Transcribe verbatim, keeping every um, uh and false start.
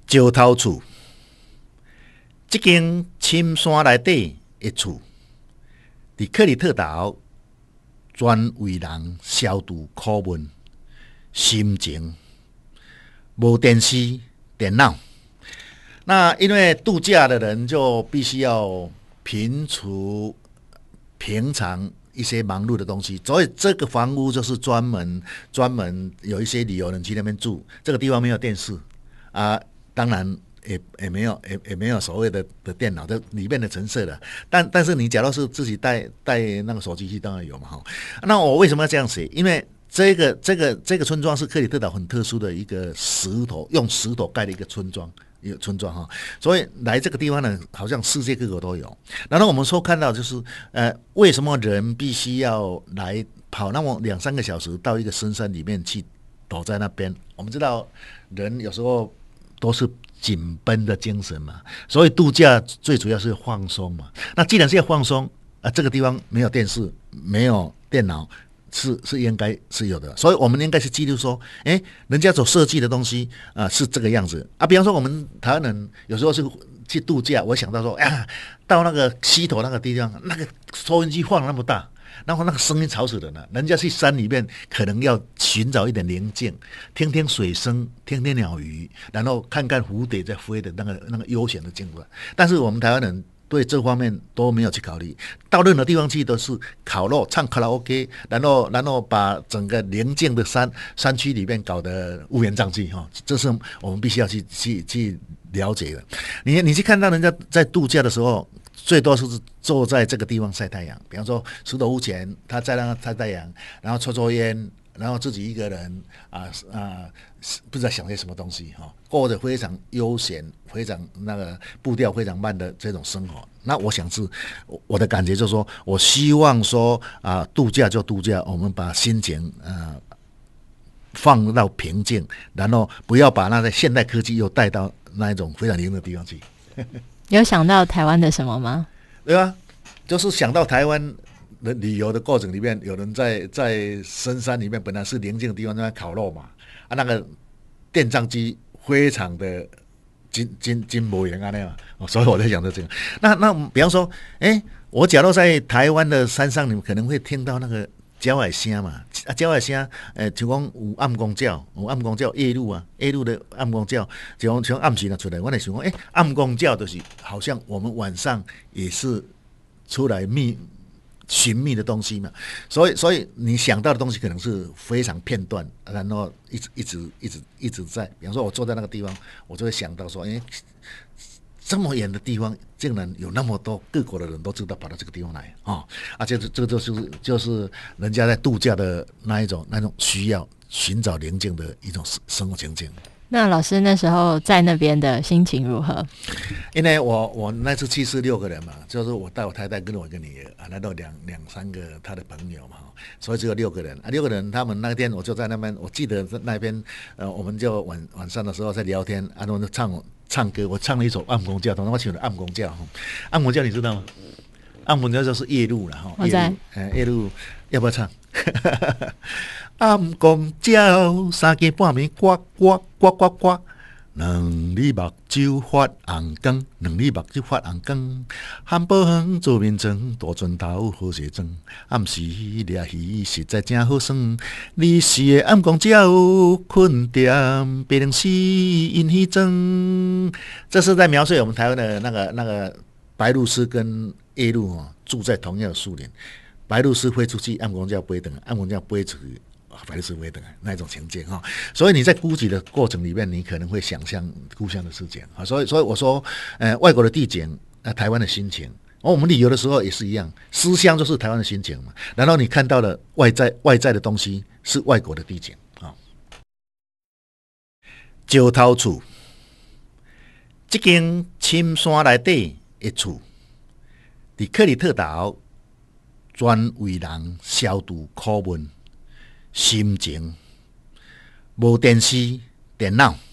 石头厝，这间深山内底的厝，伫克里特岛，专为人消除苦闷、心情，无电视、电脑。那因为度假的人就必须要摒除平常一些忙碌的东西，所以这个房屋就是专门专门有一些旅游人去那边住。这个地方没有电视啊，当然也也没有也也没有所谓的的电脑的里面的陈设的。但但是你假如是自己带带那个手机去，当然有嘛哈。那我为什么要这样写？因为这个这个这个村庄是克里特岛很特殊的一个石头用石头盖的一个村庄。一个村庄哈，所以来这个地方呢，好像世界各国都有。然后我们说看到就是，呃，为什么人必须要来跑那么两三个小时到一个深山里面去躲在那边？我们知道人有时候都是紧绷的精神嘛，所以度假最主要是放松嘛。那既然是要放松啊、呃，这个地方没有电视，没有电脑。是是应该是有的，所以我们应该是记录说，哎，人家所设计的东西啊、呃、是这个样子啊。比方说，我们台湾人有时候是去度假，我想到说，啊，到那个溪头那个地方，那个收音机放那么大，然后那个声音吵死人了。人家去山里面可能要寻找一点宁静，听听水声，听听鸟语，然后看看蝴蝶在飞的那个那个悠闲的景观。但是我们台湾人对这方面都没有去考虑，到任何地方去都是烤肉、唱卡拉 OK， 然后然后把整个宁静的山山区里面搞得乌烟瘴气哈，这是我们必须要去去去了解的。你你去看到人家在度假的时候，最多是坐在这个地方晒太阳，比方说石头屋前，他在那晒太阳，然后抽抽烟。然后自己一个人啊啊，不知道想些什么东西哈、哦，过着非常悠闲、非常那个步调非常慢的这种生活。那我想是我的感觉就是说，我希望说啊，度假就度假，我们把心情呃放到平静，然后不要把那个现代科技又带到那一种非常灵的地方去。 有想到台湾的什么吗？ 对啊，就是想到台湾。旅游的过程里面，有人在在深山里面，本来是宁静的地方，在烤肉嘛，啊，那个电杖机非常的金金金模样啊那样，所以我在想着这个。那那比方说，哎，我假如在台湾的山上，你们可能会听到那个鸟仔声嘛，啊，鸟仔声，诶，就讲有暗光鸟，有暗光鸟夜路啊，夜路的暗光鸟，就讲像暗时呢出来，我在想讲，哎，暗光鸟就是好像我们晚上也是出来觅。寻觅的东西嘛，所以所以你想到的东西可能是非常片段，然后一直一直一直一直在。比方说，我坐在那个地方，我就会想到说，哎，这么远的地方，竟然有那么多各国的人都知道跑到这个地方来啊！啊，这这个就是就是人家在度假的那一种那种需要寻找宁静的一种生活情境。 那老师那时候在那边的心情如何？ 因为我我那次去是六个人嘛，就是我带我太太跟我一个女儿啊，来到两两三个他的朋友嘛，所以只有六个人啊。六个人，他们那天我就在那边，我记得在那边，呃，我们就晚晚上的时候在聊天，啊，我就唱唱歌，我唱了一首《暗光教》，同时我选了《暗光教》。暗光教你知道吗？暗光教就是夜路了哈， 我在， 呃，夜路要不要唱？暗光鸟，三更半暝呱呱呱呱呱，两粒目睭发红光，两粒目睭发红光。汉堡王做面装，大船头好势装。暗时掠鱼实在真好耍。你是个暗光鸟，困在白龙溪引鱼庄。这是在描述我们台湾的那个那个白鹭鸶跟夜鹭哦，住在同样的树林。白鹭鸶飞出去，暗光鸟飞回来，暗光鸟飞出去。白鹭鸶飞回来那一种情境哈，所以你在估计的过程里面，你可能会想象故乡的事情啊。所以，所以我说，呃，外国的地景，呃，台湾的心情。哦，我们旅游的时候也是一样，思乡就是台湾的心情嘛。然后你看到的外在外在的东西是外国的地景啊。石头厝，这间深山内底的厝，伫克里特岛，专为人消除苦闷。心情，无电视、电脑，